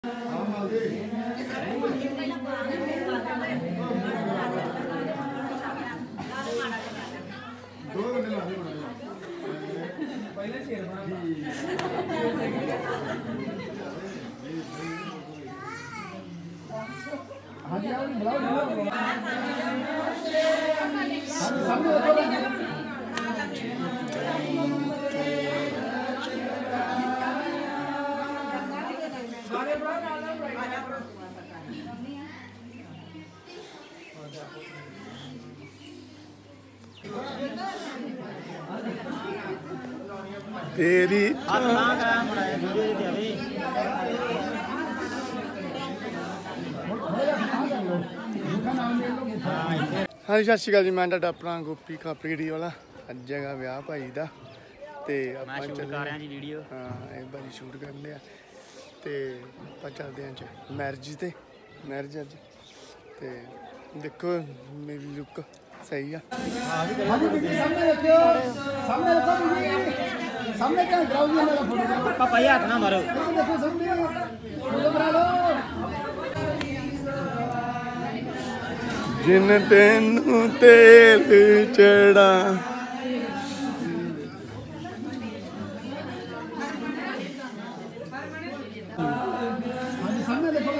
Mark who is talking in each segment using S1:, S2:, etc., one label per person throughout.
S1: तेरी हाँ जी, सत श्री अकाल जी। मैं तुहाडा अपना गोपी खापड़ी वाला। अज जगह विआह भाई दा ते आपां चले हाँ एक बारी शूट करने ते आपां चलदे आं मैरिज ते मैरिज अज ते देखो मेरी लुक सही आ। सामने क्या ग्राउंड में मेरा फोटो पापा हाथ ना मारो देखो सामने फोटो बना लो जिन तेनू तेल चढ़ा सामने देखो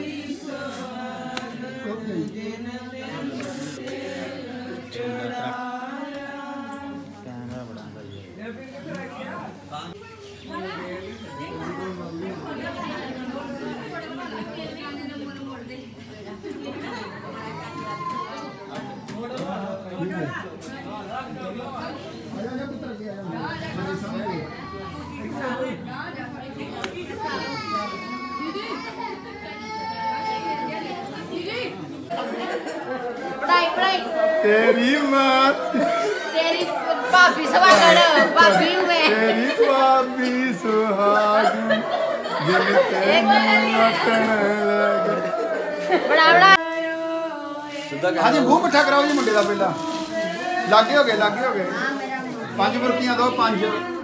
S1: तेरी माँ
S2: तेरी भाभी सुहागन भाभी हूँ मैं
S1: तेरी भाभी सुहागन दिल तेनू आकण लगे
S2: बड़ा बड़ा
S1: हाँ जी मूँह मिठा कराओ जी मुंडे दा पहला लागे हो गए 5 बुरकियां दो 5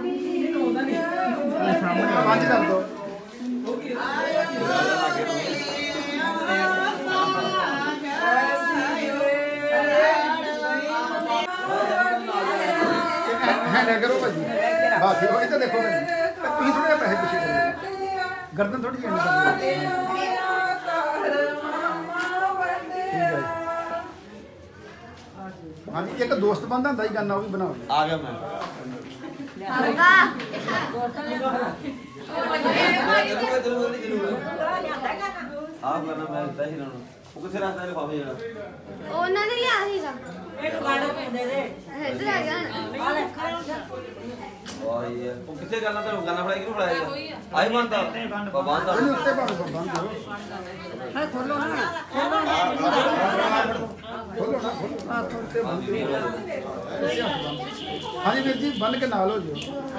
S1: कर दो करो भाजी बस इधर देखो भाजी थोड़े पैसे पीछे गर्दन थोड़ी जी हाँ जी एक दोस्त बंदा होंदा ही गाना वो भी बनाओ आ गया मैं आप गाना मैं इतना ही गाना वो किसे रास्ता है खावे जरा
S2: ਉਹਨਾਂ ਨੇ ਲਿਆ ਸੀਗਾ ਇਹ ਗਾਣਾ ਪੈਂਦੇ ਦੇ ਇੱਧਰ ਆ ਗਿਆ
S3: और ये वो किसे गाना तो गाना पड़ाएगी क्यों पड़ाएगा आई मानता बांधता
S1: नहीं उत्ते बांध हां खोलो ना खोलो ना हाँ जी वीर जी बन के नाल हो जो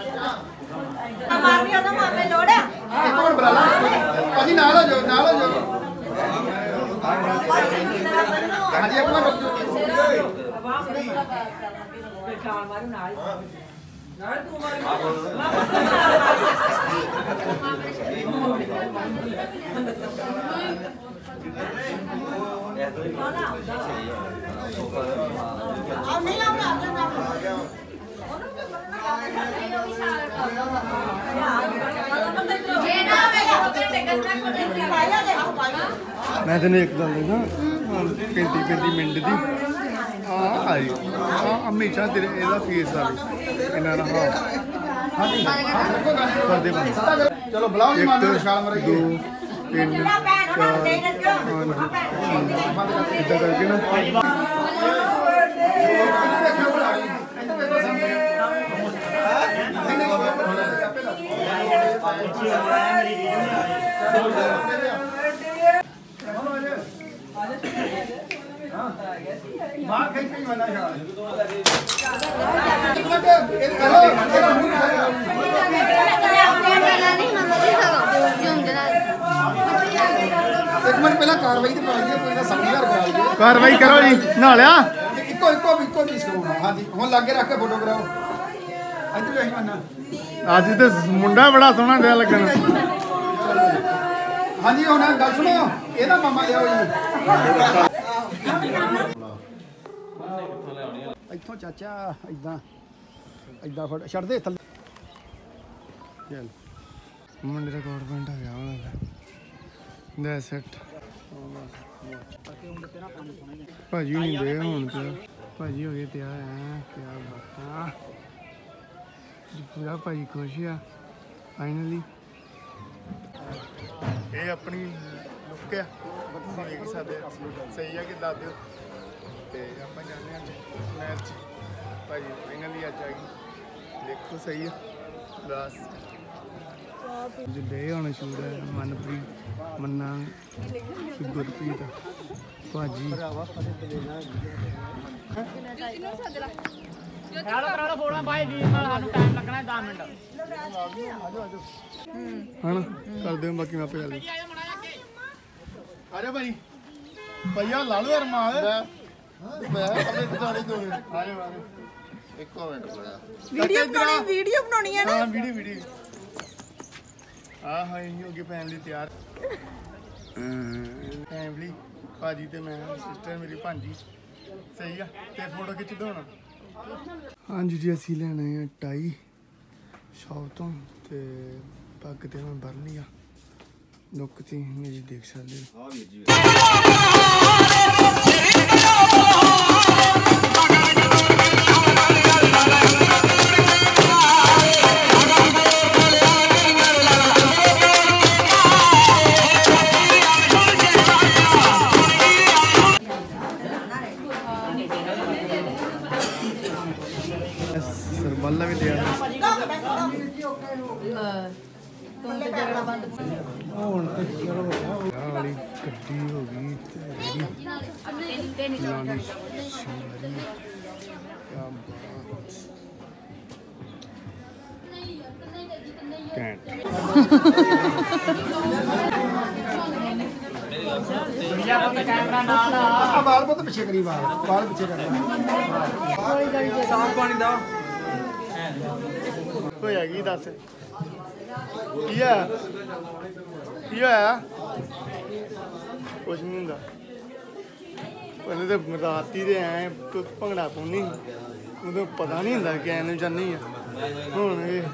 S2: ਮਾਮੀ ਉਹਦਾ ਮਾਮੇ ਲੋੜ ਆ
S1: एक और बुला ला भाजी नाल हो जो हाँ जी अपना मैं तेन एक गल दसा 35 मिनट की आई हमेशा तेरे एदा फेस आ इन्ना ना हाँ जी कर दे बंद चलो बुलाओ जी मानो विशाल मरे 2 3 4 5 इधर करके ना बाहर कहीं कहीं बना है एक मिनट पहला कार्रवाई तो कराइए कोई ना समझदार कराइए कार्रवाई करो जी ना लिया इको पीस करो हां जी हुन लागे रख के फोटो कराओ इधर यही मन्ना आज ते मुंडा बड़ा सोहना दिया लगन
S4: हाँ जी हुण गल सुनो ਇਹਦਾ ਮਾਮਾ ਲਿਆਓ ਜੀ ਇੱਥੋਂ ਚਾਚਾ ਇਦਾਂ ਇਦਾਂ ਫੜ ਛੱਡ ਦੇ ਥੱਲੇ
S1: ਚੱਲ ਮੁੰਡੇ ਦਾ ਕੋਟ ਪੈਂਟ ਆ ਗਿਆ ਉਹਨਾਂ ਦਾ ਦੈਟਸ ਇਟ ਭਾਜੀ ਨਹੀਂ ਦੇ ਹੁਣ ਤੇ ਭਾਜੀ ਹੋ ਗਏ ਤਿਆਰ ਆ ਕਿਆ ਬਾਤਾਂ ਪੂਰਾ ਭਾਜੀ ਖੁਸ਼ ਆ ਫਾਈਨਲੀ ਇਹ ਆਪਣੀ ਲੁੱਕ ਆ ਤੁਸੀਂ ਦੇਖ ਸਕਦੇ ਸਹੀ ਆ ਕਿ ਦੱਸ ਦਿਓ ਤੇ ਆਪਾਂ ਜਾਂਦੇ ਹਾਂ ਮੈਚ ਭਾਜੀ ਫਾਈਨਲੀ ਅੱਜ ਆ ਗਈ ਦੇਖੋ ਸਹੀ ਆ ਬਸ ਜਿੱਦੇ ਹੁਣ ਸ਼ੂਟ ਹੈ ਮਨਪ੍ਰੀਤ ਮੰਨਾ ਗੁਰਪ੍ਰੀਤ ਭਾਜੀ
S5: ਕਰਾ ਫੋਟੋ ਭਾਈ ਵੀਰ ਨਾਲ ਸਾਨੂੰ ਟਾਈਮ ਲੱਗਣਾ 10 ਮਿੰਟ
S1: ਹਣ ਕਰਦੇ ਹਾਂ ਬਾਕੀ ਮੈਂ ਆਪੇ ਗੱਲ ਆ ਜਾ ਭਾਈ ਭਈਆ ਲਾ ਲਓ ਯਾਰ ਮਾਲ ਮੈਂ ਆਪਣੇ ਦਿਹਾੜੀ ਤੋਂ ਆ ਜਾ ਇੱਕ ਮਿੰਟ
S2: ਵੀਡੀਓ ਬਣਾਉਣੀ ਹੈ ਨਾ
S1: ਹਾਂ ਵੀਡੀਓ ਹਾਂ ਇਹ ਹੋ ਗਈ ਫੈਮਿਲੀ ਤਿਆਰ ਫੈਮਿਲੀ ਭਾਜੀ ਤੇ ਮੈਂ ਸਿਸਟਰ ਮੇਰੀ ਭਾਂਜੀ ਸਹੀ ਆ ਤੇ ਫੋਟੋ ਖਿੱਚ ਦੋ ਹੁਣ ਹਾਂਜੀ ਜੀ ਅਸੀਂ ਲੈਣੇ ਆ ਟਾਈ ਸ਼ੌਪ ਤੋਂ ਤੇ ਪੱਗ ਤੇ ਮੈਂ ਬੰਨ੍ਹਨੀ ਆ ਲੁੱਕ ਤੇ ਮੇਰੀ ਦੇਖ ਸਕਦੇ ਹੋ ਸਰਬੱਲਾ ਵੀ ਤਿਆਰ ਹੁਣ ਤੇ ਚਲੋ ਆਹ ਵਾਲੀ ਗੱਡੀ ਹੋ ਗਈ ਤੇ ਲਾਣੀ ਸ਼ਿਮਰੀ ਕਿਆ ਬਾਤ ਕੈਂਟ
S5: ਕੈਮਰਾ ਨਾਲ
S4: ਆ ਬਾਲ ਪੁੱਤ ਪਿੱਛੇ ਕਰੀ ਬਾਲ ਪਿੱਛੇ ਕਰ
S3: ਸਾਫ ਪਾਣੀ ਦਾ
S1: ਹੋਇਆ ਕੀ ਦੱਸ ਕੀ ਆ ਕੀ ਹੋਇਆ ਕੁਛ ਨਹੀਂ ਹੁੰਦਾ ਪਹਿਲੇ ਤੇ ਰਾਤੀ ਦੇ ਐ ਭੰਗੜਾ ਪਾਉਣੀ ਉਦੋਂ ਪਤਾ ਨਹੀਂ ਹੁੰਦਾ ਕਿ ਐਨੂੰ ਜਾਨੀ ਆ ਹੁਣ ਇਹ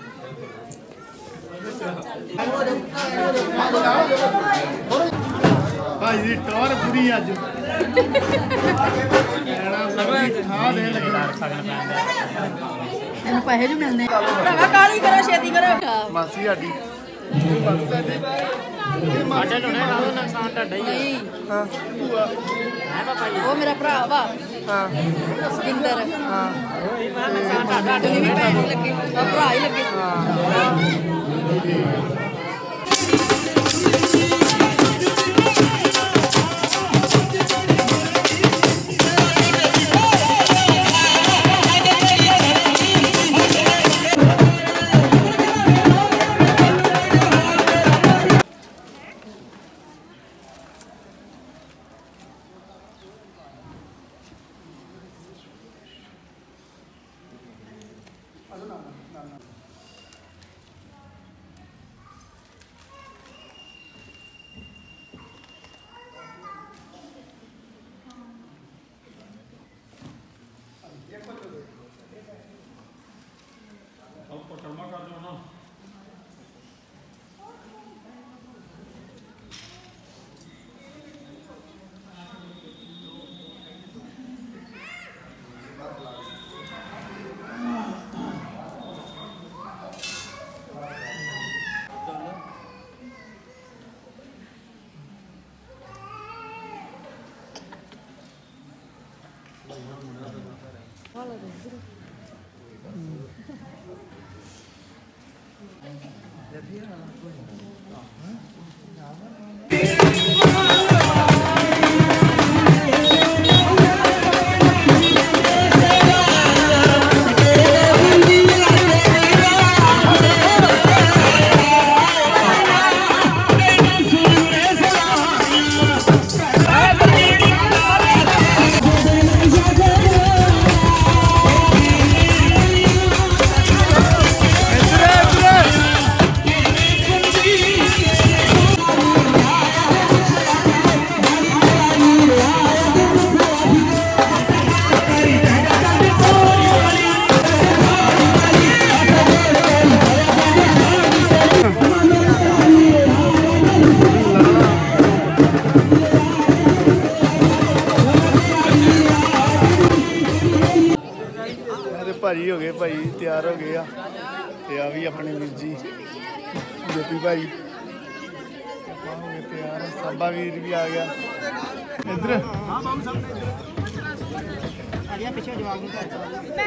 S1: ਭਾਈ ਦੀ ਟੌਰ ਪੂਰੀ ਅੱਜ ਹਾਂ ਦੇ ਲੱਗਦਾ
S2: ਇਹਨੂੰ ਪੈਸੇ ਵੀ ਮਿਲਨੇ ਭਰਾਵਾ ਕਾਲੀ ਕਰੋ ਛੇਤੀ ਕਰੋ
S1: ਮਾਸੀ ਸਾਡੀ
S5: ਸਾਡੇ ਲੋਨੇ ਨਾਲੋਂ ਨੁਕਸਾਨ ਤੁਹਾਡਾ ਹੀ
S2: ਨਹੀਂ
S1: ਹਾਂ ਭੂਆ
S5: ਹੈ ਪਾਪਾ ਜੀ
S2: ਉਹ ਮੇਰਾ ਭਰਾ ਵਾ
S1: ਹਾਂ
S2: ਸਤਿੰਦਰ
S1: ਹਾਂ
S5: ਨੁਕਸਾਨ ਤੁਹਾਡਾ
S2: ਤੁਸੀਂ ਵੀ ਪੈਸੇ ਨਹੀਂ ਲੱਗੇ ਉਹ ਭਰਾ ਹੀ ਲੱਗੇ
S1: ਹੋ ਗਏ ਭਾਈ, ਤਿਆਰ ਹੋ ਗਏ ਆ। ਤੇ ਆ ਵੀ ਆਪਣੇ ਵੀਰ ਜੀ ਜੋਤੀ ਭਾਈ ਆਪਾਂ ਹੋ ਗਏ ਤਿਆਰ। ਸਾਬਾ ਵੀਰ ਵੀ ਆ ਗਿਆ ਇੱਧਰ।
S5: ਆੜੀਆਂ ਪਿੱਛੇ ਜਵਾਬ ਨਹੀਂ ਕਰਦਾ।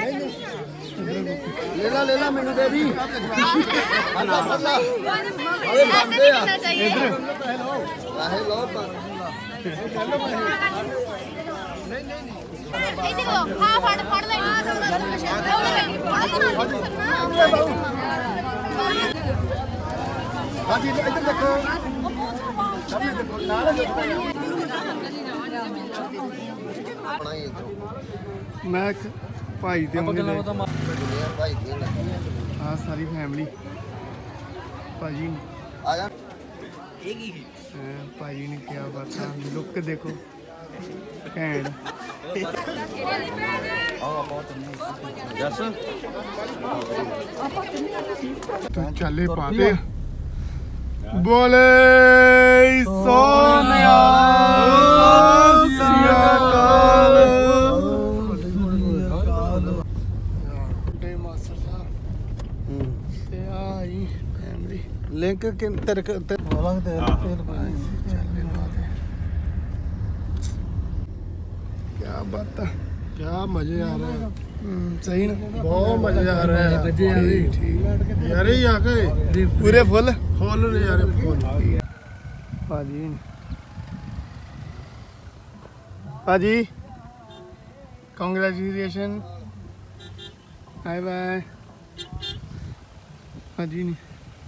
S4: ਲੈ ਲਾ ਮੈਨੂੰ ਦੇ ਦੀ। ਹਾਂਜੀ ਇੱਧਰ ਦੇਖੋ।
S1: ਮੈਂ ਇੱਕ ਭਾਈ ਦੇ ਆਉਂਦੇ ਨੇ ਆ ਸਾਰੀ ਫੈਮਿਲੀ ਭਾਜੀ
S3: ਆ ਜਾ।
S1: ਭਾਜੀ ਨੇ ਕਿਹਾ ਬਾਤਾਂ ਲੁੱਕ ਦੇਖੋ ਘੈਂਟ।
S3: ਜੱਸ
S1: ਤੂੰ ਚੱਲੇ ਪਾਤੇ ਬੋਲੇ ਸੋਨਿਆ
S4: ਲਿੰਕ ਤੇਰੇ ਵਾਲਾ ਤੇ
S1: क्या बात है,
S4: क्या मजे आ रहे हैं।
S1: सही ना,
S4: बहुत मजे आ रहे हैं।
S1: ठीक
S4: यार ही आके
S1: पूरे फुल
S4: खोल रहे यार फुल।
S1: भाजी भाजी कांग्रेचुलेशन, बाय बाय भाजी नहीं।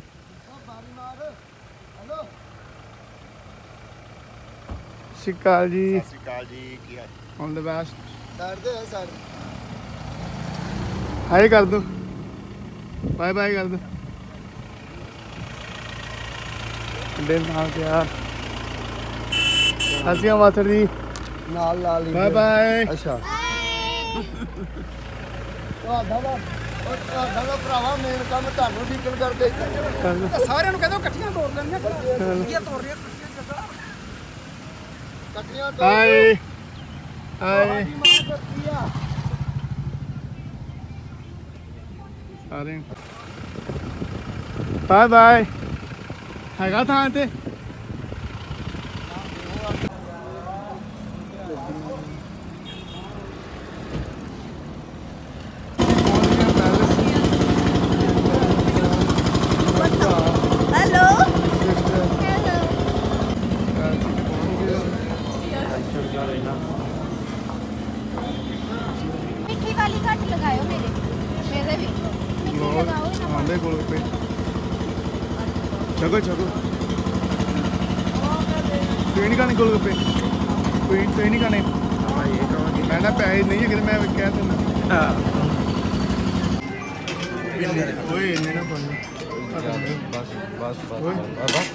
S1: ਸਤਿ ਸ਼੍ਰੀ ਅਕਾਲ ਜੀ।
S4: ਸਤਿ ਸ਼੍ਰੀ ਅਕਾਲ ਜੀ, ਕੀ ਹਾਲ?
S1: ਆਲ ਦ ਬੈਸਟ।
S4: ਕਰਦੇ ਆ ਸਰ।
S1: ਹਾਈ ਕਰ ਦੋ, ਬਾਏ ਬਾਏ ਕਰ ਦੋ। ਦੇ ਨਾਲ ਤਿਆਰ। ਅਸੀਂ ਮਾਸਟਰ ਜੀ
S4: ਨਾਲ ਨਾਲ ਹੀ
S1: ਬਾਏ ਬਾਏ।
S4: ਅੱਛਾ ਤੁਹਾਡਾ ਭਰਾਵਾ ਮੇਨ ਕੰਮ ਤੁਹਾਨੂੰ ਡੀਕਨ ਕਰਦੇ। ਸਾਰਿਆਂ ਨੂੰ ਕਹਿੰਦੇ ਇਕੱਠੀਆਂ ਤੋੜ ਲੈਣੀਆਂ। ਕੀ ਤੋੜ ਰਹੀਆਂ ਇਕੱਠੀਆਂ ਤੋੜ।
S1: ਹਾਈ ਹਾਈ ਸਾਰੇ ਬਾਏ ਬਾਏ। ਹੈਗਾ ਥਾਂ ਤੇ
S2: हेलो मिट्टी वाली घट लगाओ मेरे भी मिट्टी लगाओ ना।
S1: आंदे गोलगप्पे छको छको। कोई नहीं खाने गोलगप्पे, कोई नहीं खाने। मैं ना पैसे नहीं है, मैं कह देना ओए इन्ने ना पानी।
S3: ਬਸ ਬਸ
S1: ਓਏ।
S3: ਬਸ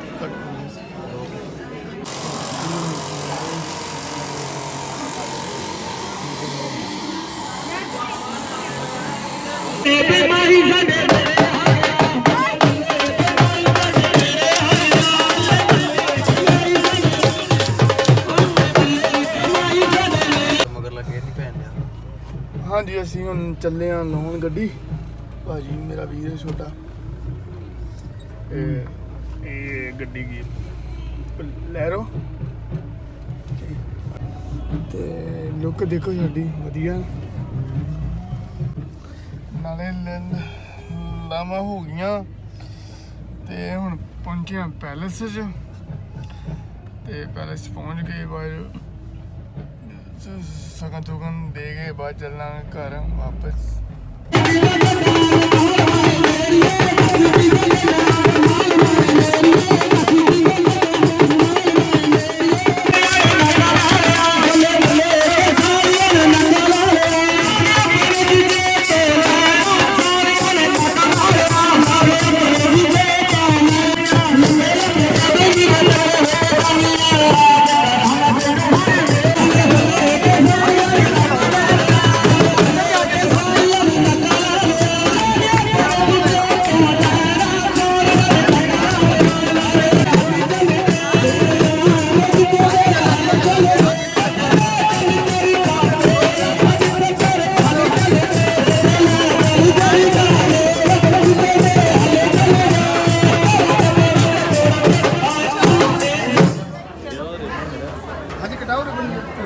S3: ਮਗਰ ਲੱਗੇ ਨਹੀਂ ਭੈਣ ਯਾਰ।
S1: ਹਾਂਜੀ ਅਸੀਂ ਹੁਣ ਚੱਲੇ ਆ ਲਾਉਣ ਗੱਡੀ। ਭਾਜੀ ਮੇਰਾ ਵੀਰ ਹੈ ਛੋਟਾ। ਇਹ ਗੱਡੀ ਕੀ ਲੈਰੋ ਤੇ ਲੁੱਕ ਦੇਖੋ ਸਾਡੀ ਵਧੀਆ। ਨਾਲੇ ਲਾਵਾਂ ਹੋ ਗਈਆਂ ਤੇ ਹੁਣ ਪਹੁੰਚੇ ਆ ਪੈਲੇਸ 'ਚ। ਤੇ ਪੈਲੇਸ ਪਹੁੰਚ ਗਏ ਬਾਅਦ ਸਗਨ ਚੁਗਨ ਦੇ ਕੇ ਬਾਅਦ ਚੱਲਾਂਗੇ ਘਰ ਵਾਪਸ।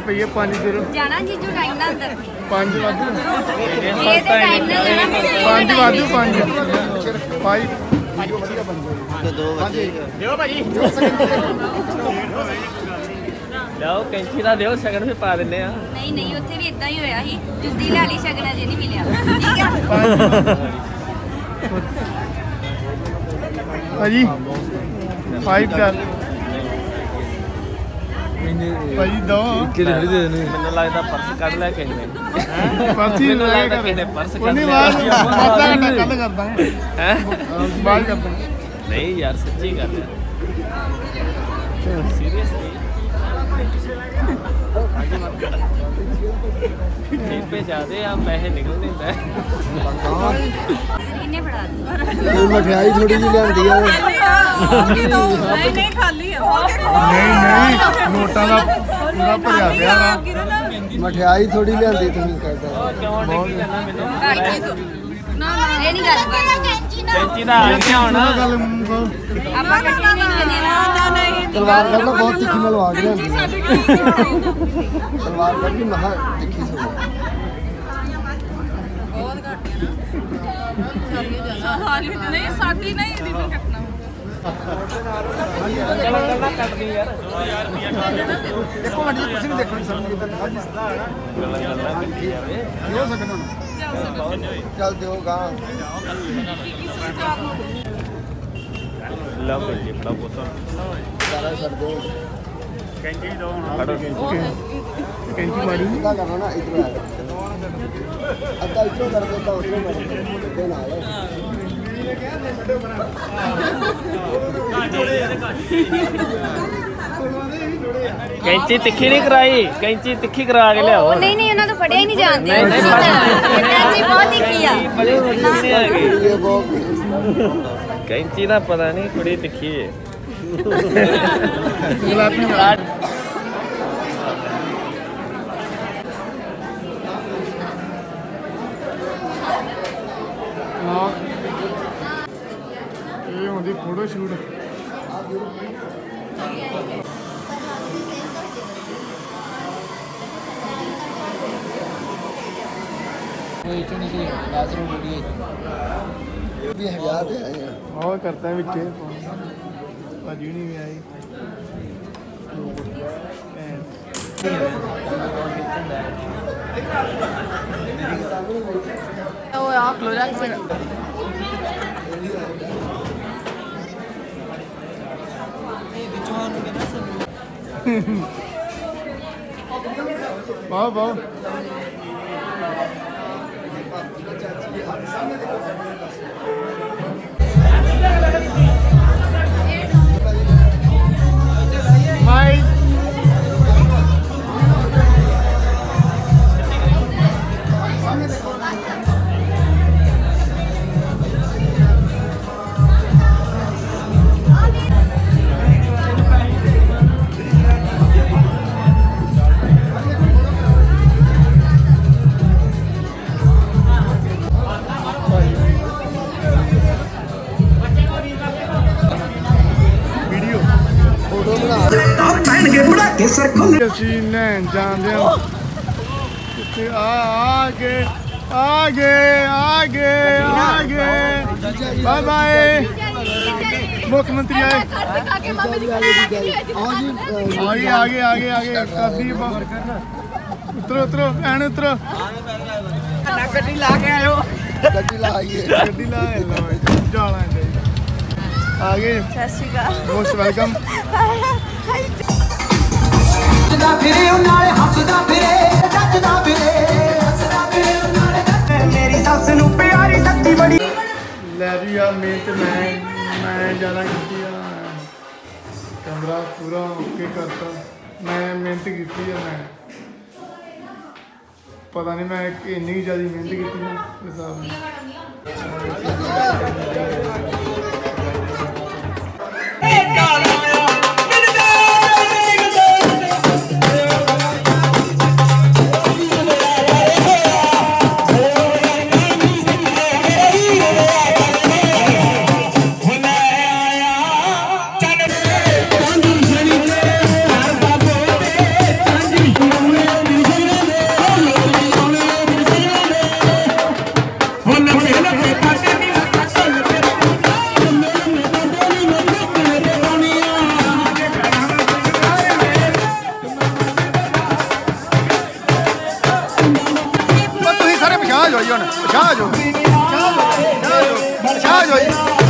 S1: ਪਈਏ 5 0
S2: ਜਾਣਾ ਜੀਜੂ ਟਾਈਮ ਨਾਲ ਅੰਦਰ
S1: 5 ਵਾਧੂ
S2: ਇਹ ਤੇ ਟਾਈਮ ਨਾਲ ਜਾਣਾ
S1: 5 ਵਾਧੂ 5 5
S5: ਦਿਓ ਭਾਜੀ ਲਿਆਓ ਕੈਂਚੀ ਦਾ ਦਿਓ ਸ਼ਗਨ ਵੀ ਪਾ ਦਿੰਨੇ ਆ
S2: ਨਹੀਂ ਨਹੀਂ ਉੱਥੇ ਵੀ ਇਦਾਂ ਹੀ ਹੋਇਆ ਸੀ ਜੁੱਤੀ ਲੈ ਲਈ ਸ਼ਗਨ ਅਜੇ ਨਹੀਂ ਮਿਲਿਆ ਠੀਕ ਆ
S1: ਭਾਜੀ 5 4 ਭਾਜੀ ਦੋ
S5: ਮੈਨੂੰ ਲੱਗਦਾ ਪਰਸ ਕੱਢ ਲੈ ਕੇ ਨੇ
S1: ਪਰਚੀ
S5: ਮੈਨੂੰ
S1: ਲੈ
S5: ਲੱਗਦਾ
S1: ਕੇ
S5: ਕਿਸੇ ਨੇ ਪਰਸ ਕੱਢ
S1: ਉਹਨੇ
S5: ਲਿਆ
S1: ਬਾਅਦ ਘੰਟਾ ਕੱਲ ਕਰਦਾ
S5: ਹੈ
S1: ਬਾਅਦ ਕਰਦਾ
S5: ਨਹੀਂ ਯਾਰ ਸੱਚੀ ਗੱਲ ਹੈ ਸੀਰੀਅਸਲੀ पे जाते आप पैसे निकल नहीं
S2: ਕਿੰਨੇ ਫੜਾ ਦੂੰ
S4: ਮਠਿਆਈ ਥੋੜੀ ਜਿਹੀ ਲਿਆਂਦੀ ਆ
S6: ਨਹੀਂ ਖਾਲੀ ਆ
S1: ਨਹੀਂ ਨੋਟਾਂ ਦਾ ਪੂਰਾ ਭਰਿਆ ਪਿਆ ਵਾ
S4: ਮਠਿਆਈ ਥੋੜੀ ਲਿਆਂਦੀ ਤੁਸੀਂ ਕਰਦਾ
S5: क्यों नहीं करना मैंने
S2: ਨਾ ਇਹ ਨਹੀਂ ਗੱਲ
S5: कैंची ਦਾ आ गया होना
S1: ਗੱਲ
S2: ਆਪਾਂ ਕੱਟੀ ਨਹੀਂ ਦੇਣਾ
S4: ਤਲਵਾਰ ਕੱਢ ਲਓ ਬਹੁਤ ਤਿੱਖੀ ਮੈਂ ਲਵਾ ਕੇ ਲਿਆਂਦੀ ਤਲਵਾਰ ਕੱਢ ਵੀ ਮਹਾ ਤਿੱਖੀ ਸੀ
S6: ਨਹੀਂ ਸਾਡੀ ਨਹੀਂ ਰਿਬਨ ਕੱਟਣਾ
S5: गला कट दी यार
S4: ਦੇਖੋ ਮੱਡੀ ਤੁਸੀਂ ਵੀ ਦੇਖੋ ਸਰ
S5: गला कटी जावे
S4: ਹੋ ਸਕਦਾ ਚੱਲ ਦਿਓ ਗਾ
S5: लव जी बड़ा बोतल
S4: ਸਾਰਾ ਛੱਡ ਦਿਓ
S1: ਕੈਂਚੀ ਮਾਰੀ
S4: ਇਦਾਂ ਕਰਨਾ ਨਾ ਇਧਰ ਆ ਅੱਧਾ ਇਧਰੋਂ ਕਰ ਦਿੱਤਾ ਉਧਰੋਂ ਕਰ ਦੇ ਨਾਲ
S5: कैंची तिखी नहीं कराई कैंची तिखी करा के लियाओ
S2: ਨਹੀਂ ਨਹੀਂ ਉਹਨਾਂ ਤੋਂ ਫੜਿਆ ਹੀ ਨਹੀਂ ਜਾਂਦੇ
S5: ਨਹੀਂ, ਨਹੀਂ,
S2: ਕੈਂਚੀ ਬਹੁਤ ਤਿੱਖੀ ਆ
S4: ਇਹ ਬਹੁਤ
S5: कैंची ना पता नहीं थोड़ी तिखी है
S1: ਗੁਲਾਬੀ ਹਾਂ ਇਹ ਹੁੰਦੀ ਫੋਟੋ ਸ਼ੂਟ
S4: ਵੀ ਵਿਆਹ ਤੇ ਆਏ ਆ
S1: ਉਹ ਕਰਤਾ ਵਿੱਚੇ ਭਾਜੀ ਨਹੀਂ ਵੀ ਆਈ
S6: ਉਹ ਆ ਕਲੋਜ਼ਾਂ
S1: ਵਾਹ ਵਾਹ ਬਾਈ ਵੀਡੀਓ
S4: ਫੋਟੋ ਬਣਾ
S1: ਅਸੀਂ ਲੈਣ ਜਾਂਦੇ ਹਾਂ ਕਿੱਥੇ ਆਗੇ ਬਾਏ ਬਾਏ ਮੁੱਖ ਮੰਤਰੀ ਆਏ ਆਗੇ ਕਾਦੀ ਉਤਰੋ ਐਨ ਉਤਰੋ
S5: ਗੱਡੀ ਲਾ ਕੇ ਆਇਓ
S4: ਗੱਡੀ ਲਾਈਏ
S1: ਗੱਡੀ ਲਾ ਜਾਣਾ ਆਗੇ
S6: ਸਤਿ ਸ਼੍ਰੀ ਅਕਾਲ
S1: ਮੋਸਟ ਵੈਲਕਮ
S7: ਹੱਸਦਾ ਫਿਰੇ ਉਹ ਨਾਲੇ ਹੱਸਦਾ ਫਿਰੇ ਜੱਜਦਾ ਫਿਰੇ ਹੱਸਦਾ ਫਿਰੇ ਉਹ ਨਾਲੇ ਮੇਰੀ ਸੱਸ ਨੂੰ ਪਿਆਰੀ ਸੱਚੀ ਬੜੀ
S1: ਲੈ ਜੀ ਯਾਰ ਮਿਹਨਤ ਮੈਂ ਜ਼ਿਆਦਾ ਕੀਤੀ ਆ ਕੈਮਰਾ ਪੂਰਾ ਓਕੇ ਕਰਤਾ ਮੈਂ ਮਿਹਨਤ ਕੀਤੀ ਆ ਮੈਂ ਪਤਾ ਨਹੀਂ ਮੈਂ ਇੰਨੀ ਜ਼ਿਆਦਾ ਮਿਹਨਤ ਕੀਤੀ ਨਾ ਇਸ ਹਿਸਾਬ ਨਾਲ
S7: Thank you.
S1: ਹੁਣ ਸ਼ਾਹ ਜੋ ਸ਼ਾਹ ਜੋ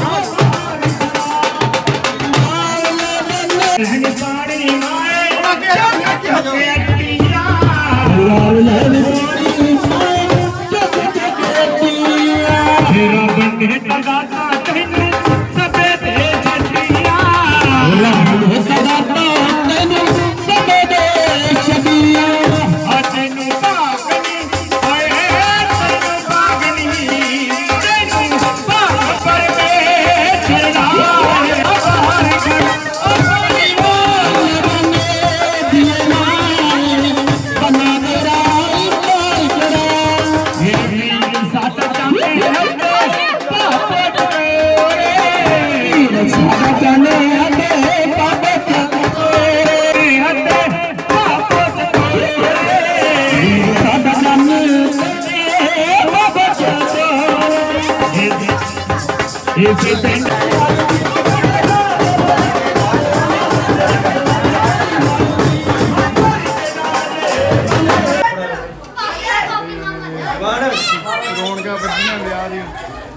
S1: ਰੌਣਕਾਂ ਵੱਜੀਆਂ ਵਿਆਹ ਦੀਆਂ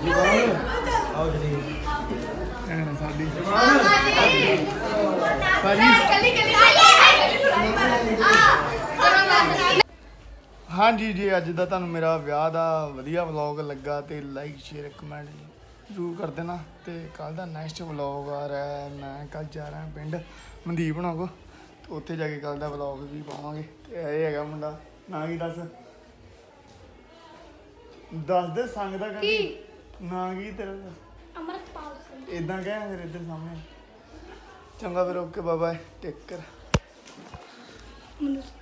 S1: ਐਨ ਸਾਡੀ ਹਾਂਜੀ ਜੀ ਅੱਜ ਦਾ ਤੁਹਾਨੂੰ ਮੇਰਾ ਵਿਆਹ ਦਾ ਵਧੀਆ ਵਲੌਗ ਲੱਗਾ ਤੇ ਲਾਈਕ ਸ਼ੇਅਰ ਕਮੈਂਟ ਜ਼ਰੂਰ ਕਰ ਦੇਣਾ ਤੇ ਕੱਲ ਦਾ ਨੈਕਸਟ ਵਲੌਗ ਆ ਰਿਹਾ ਹੈ। ਮੈਂ ਕੱਲ ਜਾ ਰਿਹਾ ਪਿੰਡ ਮਨਦੀਪ ਹੋਣਾ ਕੋ ਤੇ ਉੱਥੇ ਜਾ ਕੇ ਕੱਲ ਦਾ ਵਲੌਗ ਵੀ ਪਾਵਾਂਗੇ ਤੇ ਇਹ ਹੈਗਾ ਮੁੰਡਾ ਨਾਂ ਕੀ ਦੱਸ ਦੇ ਸੰਗ ਦਾ ਕੀ ਨਾਂ ਕੀ ਤੇਰਾ
S2: ਅਮਰਤਪਾਲ ਸਿੰਘ
S1: ਇਦਾਂ ਕਹਿ ਫਿਰ ਇੱਧਰ ਸਾਹਮਣੇ ਚੰਗਾ ਫਿਰ ਓਕੇ ਬਾਏ ਬਾਏ ਟੇਕ ਕਰ